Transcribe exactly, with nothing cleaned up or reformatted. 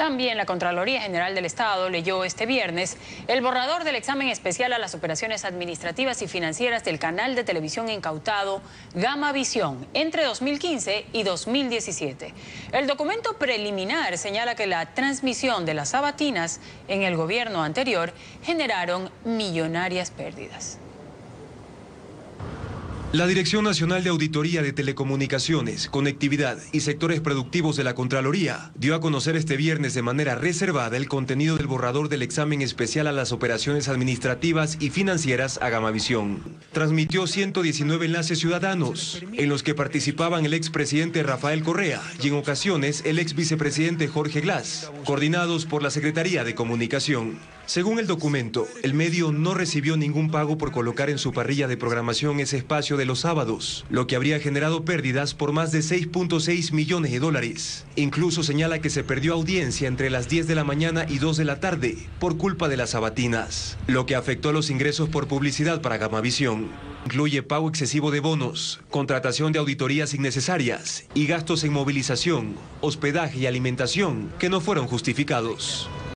También la Contraloría General del Estado leyó este viernes el borrador del examen especial a las operaciones administrativas y financieras del canal de televisión incautado Gamavisión entre dos mil quince y dos mil diecisiete. El documento preliminar señala que la transmisión de las sabatinas en el gobierno anterior generaron millonarias pérdidas. La Dirección Nacional de Auditoría de Telecomunicaciones, Conectividad y Sectores Productivos de la Contraloría dio a conocer este viernes de manera reservada el contenido del borrador del examen especial a las operaciones administrativas y financieras a Gamavisión. Transmitió ciento diecinueve enlaces ciudadanos, en los que participaban el expresidente Rafael Correa y en ocasiones el ex vicepresidente Jorge Glass, coordinados por la Secretaría de Comunicación. Según el documento, el medio no recibió ningún pago por colocar en su parrilla de programación ese espacio de los sábados, lo que habría generado pérdidas por más de seis punto seis millones de dólares. Incluso señala que se perdió audiencia entre las diez de la mañana y dos de la tarde por culpa de las sabatinas, lo que afectó los ingresos por publicidad para Gamavisión. Incluye pago excesivo de bonos, contratación de auditorías innecesarias y gastos en movilización, hospedaje y alimentación que no fueron justificados.